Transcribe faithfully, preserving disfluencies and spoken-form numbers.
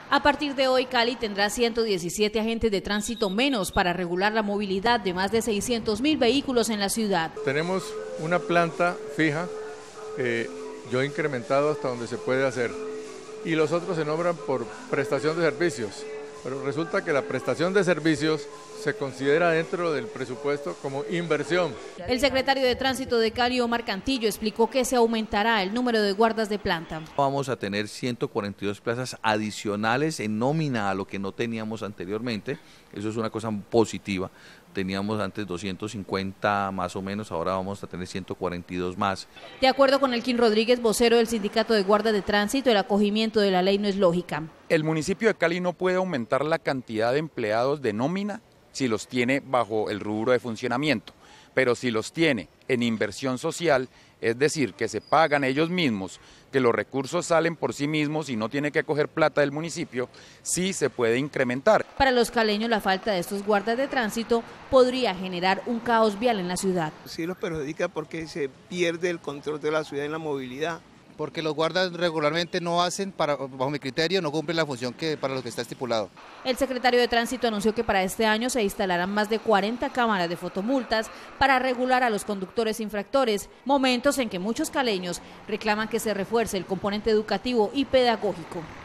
A partir de hoy, Cali tendrá ciento diecisiete agentes de tránsito menos para regular la movilidad de más de seiscientos mil vehículos en la ciudad. Tenemos una planta fija, eh, yo he incrementado hasta donde se puede hacer, y los otros se nombran por prestación de servicios, pero resulta que la prestación de servicios se considera dentro del presupuesto como inversión. El secretario de Tránsito de Cali, Omar Cantillo, explicó que se aumentará el número de guardas de planta. Vamos a tener ciento cuarenta y dos plazas adicionales en nómina a lo que no teníamos anteriormente, eso es una cosa positiva. Teníamos antes doscientos cincuenta más o menos, ahora vamos a tener ciento cuarenta y dos más. De acuerdo con Elkin Rodríguez, vocero del Sindicato de Guardas de Tránsito, el acogimiento de la ley no es lógica. El municipio de Cali no puede aumentar la cantidad de empleados de nómina si los tiene bajo el rubro de funcionamiento, pero si los tiene en inversión social, es decir, que se pagan ellos mismos, que los recursos salen por sí mismos y no tiene que coger plata del municipio, sí se puede incrementar. Para los caleños, la falta de estos guardas de tránsito podría generar un caos vial en la ciudad. Sí los perjudica porque se pierde el control de la ciudad en la movilidad. Porque los guardas regularmente no hacen, para, bajo mi criterio, no cumplen la función que para lo que está estipulado. El secretario de Tránsito anunció que para este año se instalarán más de cuarenta cámaras de fotomultas para regular a los conductores infractores, momentos en que muchos caleños reclaman que se refuerce el componente educativo y pedagógico.